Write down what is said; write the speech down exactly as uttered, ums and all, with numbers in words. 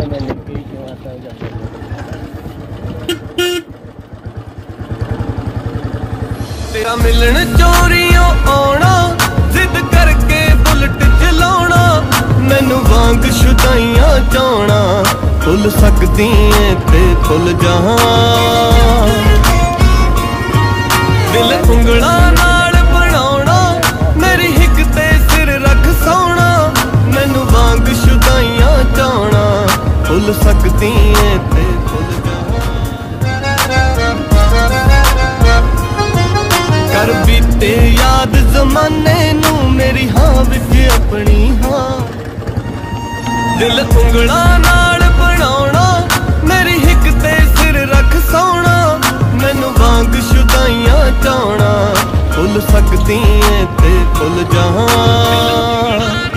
तो मैं लिख के क्यों आता हूँ। तेरा मिलन चोरियों आना, जिद करके बुलेट चलाना, मैनू वांग शुदाइयां जाना, खुल सकती है ते खुल जहां। दिल उंगला नाल बनाना, मेरी हिक ते सिर रख सोना, मैनू वांग शुदाइयां जाना, खुल सकती है ते खुल जहां। कर बीते याद जमाने नू मेरी हाँ विच अपनी हाँ, दिल उंगला नाल बनाना, मेरी हिक ते सिर रख सोना, मैनू वांग शुदाइयां जाना, खुल सकती है ते खुल जहां।